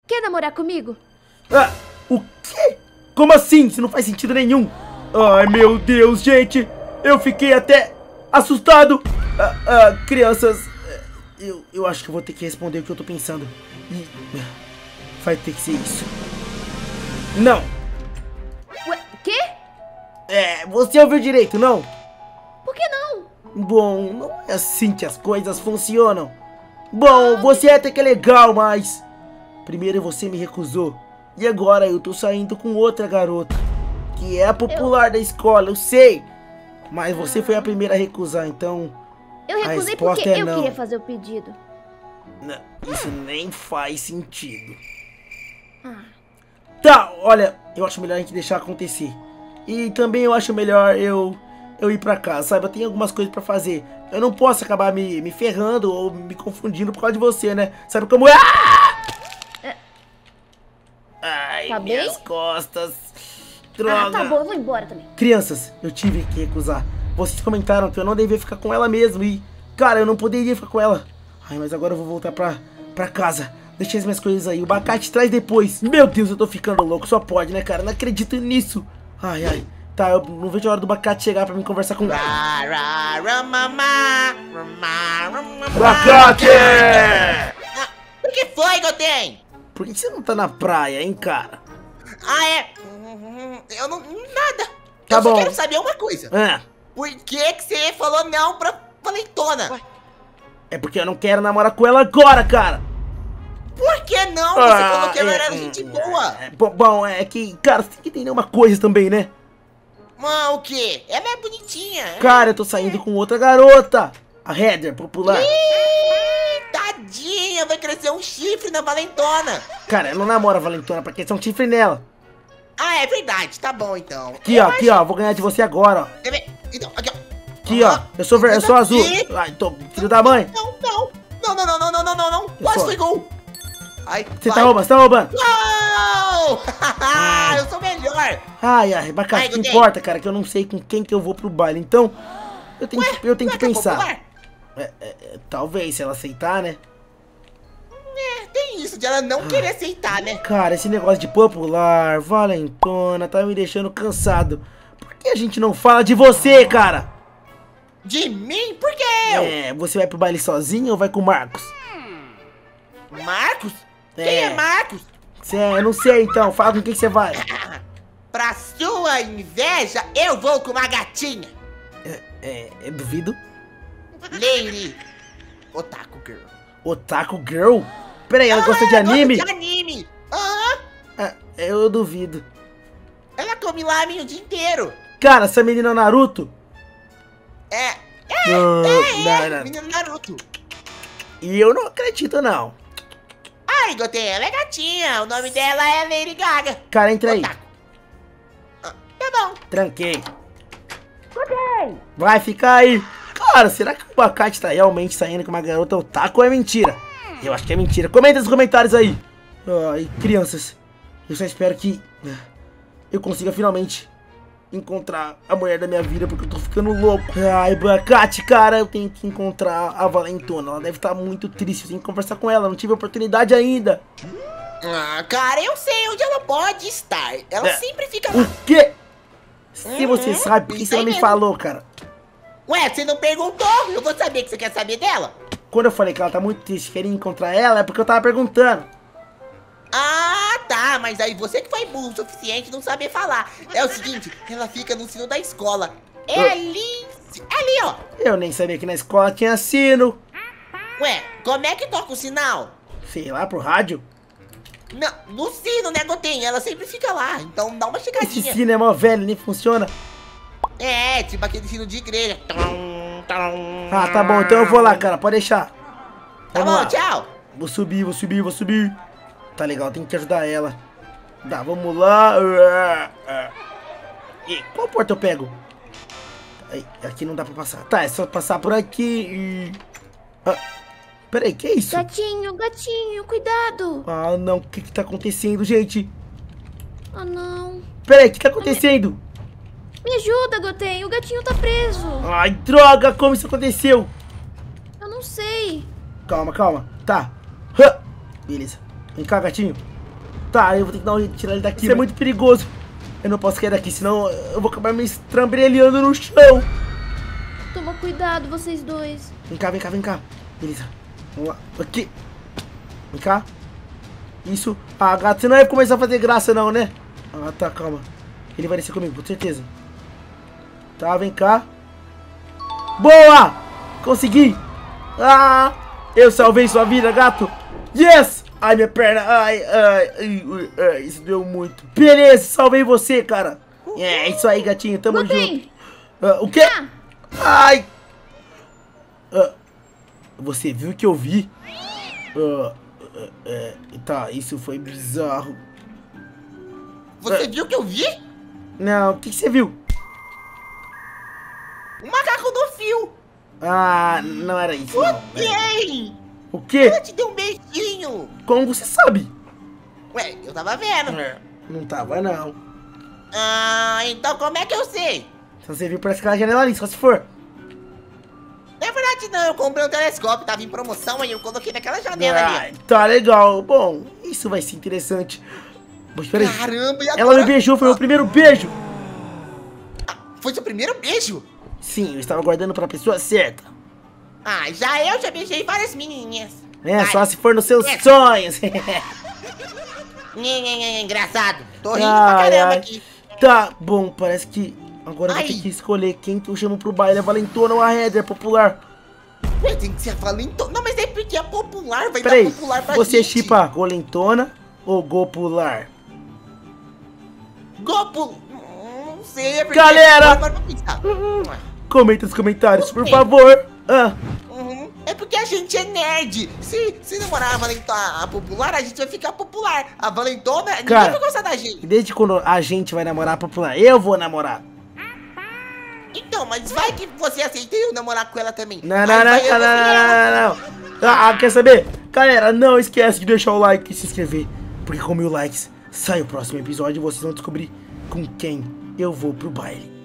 Quer namorar comigo? Ah, o quê? Como assim? Isso não faz sentido nenhum. Ai, meu Deus, gente. Eu fiquei até assustado. Crianças, eu acho que eu vou ter que responder o que eu tô pensando. E vai ter que ser isso. Não. Ué, quê? Você ouviu direito, não? Por que não? Bom, não é assim que as coisas funcionam. Bom, você até que é legal, mas... Primeiro você me recusou. E agora eu tô saindo com outra garota, que é a popular da escola, eu sei. Mas você foi a primeira a recusar, então... Eu recusei porque eu queria fazer o pedido. Não, isso nem faz sentido. Ah. Tá, olha, eu acho melhor a gente deixar acontecer. E também eu acho melhor eu ir pra casa, sabe? Eu tenho algumas coisas pra fazer. Eu não posso acabar me ferrando ou me confundindo por causa de você, né? Sabe como é? Ai, tá minhas bem? costas. Droga. Tá bom, eu vou embora também. Crianças, eu tive que recusar. Vocês comentaram que eu não devia ficar com ela mesmo e... Cara, eu não poderia ficar com ela. Ai, mas agora eu vou voltar pra casa. Deixa as minhas coisas aí. O abacate traz depois. Meu Deus, eu tô ficando louco. Só pode, né, cara? Não acredito nisso. Ai, ai. Tá, eu não vejo a hora do abacate chegar pra mim conversar com... Abacate! O que foi, Goten? Por que você não tá na praia, hein, cara? Eu não... Nada. Tá eu bom. só quero saber uma coisa. Por que você falou não pra Valentona? Ué? É porque eu não quero namorar com ela agora, cara. Por que não? Você falou que ela era gente boa. Bom, é que, cara, você tem que entender uma coisa também, né? O quê? Ela é bonitinha. Cara, eu tô saindo com outra garota. A Heather, popular. Tadinha, vai crescer um chifre na Valentona. Cara, eu não namoro a Valentona pra crescer um chifre nela. É verdade, tá bom então. Aqui, ó, vou ganhar de você agora, ó. Quer ver? Então, aqui, ó. Aqui, ó, eu sou azul. Ai, tô, filho da mãe. Não. Quase foi gol. Ai, você tá roubando. Gol! Eu sou melhor. Ai, abacate, não importa, cara, que eu não sei com quem que eu vou pro baile. Então, eu tenho que pensar. Talvez, se ela aceitar, né? Tem isso de ela não querer aceitar, né? Cara, esse negócio de popular, Valentona, tá me deixando cansado. Por que a gente não fala de você, cara? De mim? Por que eu? Você vai pro baile sozinho ou vai com o Marcos? Marcos? Quem é Marcos? Eu não sei, então. Fala com quem você vai. Pra sua inveja, eu vou com uma gatinha. Duvido. Lady. Otaku Girl. Otaku Girl? Peraí, ela gosta de anime? Gosta de anime. Eu duvido. Ela come lamen o dia inteiro. Cara, essa menina é Naruto? Menino Naruto. E eu não acredito, não. Ai, Goten, ela é gatinha. O nome dela é Lady Gaga. Cara, entra aí. Tá bom. Tranquei. Vai ficar aí. Cara, será que o abacate tá realmente saindo com uma garota otaku ou é mentira? Eu acho que é mentira. Comenta nos comentários aí. Ai, crianças, eu só espero que eu consiga finalmente encontrar a mulher da minha vida, porque eu tô ficando louco. Ai, abacate, cara, eu tenho que encontrar a Valentona. Ela deve estar muito triste, eu tenho que conversar com ela. Não tive oportunidade ainda. Cara, eu sei onde ela pode estar. Ela sempre fica lá. O quê? Se você sabe, por que você não me falou, cara? Ué, você não perguntou? Eu vou saber que você quer saber dela. Quando eu falei que ela tá muito triste, queria encontrar ela, é porque eu tava perguntando. Tá, mas aí você que foi burro o suficiente não saber falar. É o seguinte, ela fica no sino da escola. É ali, ó. Eu nem sabia que na escola tinha sino. Ué, como é que toca o sinal? Sei lá, pro rádio. Não, no sino, né, Goten? Ela sempre fica lá, então dá uma chegadinha. Esse sino é mó velho, nem funciona. Tipo aquele sino de igreja. Tá bom, então eu vou lá, cara, pode deixar. Tá bom, tchau. Vou subir. Tá legal, tem que ajudar ela. Tá, vamos lá. E qual porta eu pego? Aqui não dá pra passar. Tá, é só passar por aqui e... peraí, que é isso? Gatinho, cuidado. Não, o que tá acontecendo, gente? Não. Peraí, o que tá acontecendo? Me ajuda, Goten, o gatinho tá preso. Ai, droga, como isso aconteceu? Eu não sei. Calma, tá. Beleza, vem cá, gatinho. Tá, eu vou ter que dar um jeito de tirar ele daqui. Isso é muito perigoso. Eu não posso cair daqui, senão eu vou acabar me estrambelhando no chão. Toma cuidado, vocês dois. Vem cá, vem cá, vem cá. Beleza. Vamos lá. Aqui. Vem cá. Isso. Ah, gato, você não vai começar a fazer graça não, né? Ah, tá, calma. Ele vai descer comigo, com certeza. Tá, vem cá. Boa! Consegui! Ah! Eu salvei sua vida, gato! Yes! Ai, minha perna! Ai, isso deu muito. Beleza, salvei você, cara! É isso aí, gatinho, tamo junto. O quê? Ai! Você viu o que eu vi? Tá, isso foi bizarro. Você viu o que eu vi? Não, o que você viu? Um macaco no fio. Ah, não era isso. Não. Ei! O quê? Ela te deu um beijinho. Como você sabe? Ué, eu tava vendo. Não tava, não. Ah, então como é que eu sei? Se você viu por aquela janela ali, só se for. Não é verdade não, eu comprei um telescópio, tava em promoção aí, eu coloquei naquela janela ali. Tá legal. Bom, isso vai ser interessante. Mas peraí. Caramba, e agora? Ela me beijou, foi meu primeiro beijo. Foi seu primeiro beijo? Sim, eu estava guardando pra pessoa certa. Ah, eu já beijei várias menininhas. É, só se for nos seus sonhos. Engraçado. Tô rindo pra caramba aqui. Tá, bom, parece que agora eu vou ter que escolher quem que eu chamo pro baile, a Valentona ou a Heather, popular. Ué, tem que ser a Valentona. Não, mas é porque é popular, vai Peraí, dar popular pra você gente. chipa Valentona ou Gopular? Não sei, é porque... Galera! Agora vou pensar. Comenta nos comentários, por favor. É porque a gente é nerd. Se namorar a Valentona popular, a gente vai ficar popular. A Valentona, ninguém vai gostar da gente. Desde quando a gente vai namorar a popular, eu vou namorar. Então, mas vai que você aceita eu namorar com ela também. Não. Ah, quer saber? Galera, não esquece de deixar o like e se inscrever. Porque com 1000 likes, sai o próximo episódio e vocês vão descobrir com quem eu vou pro baile.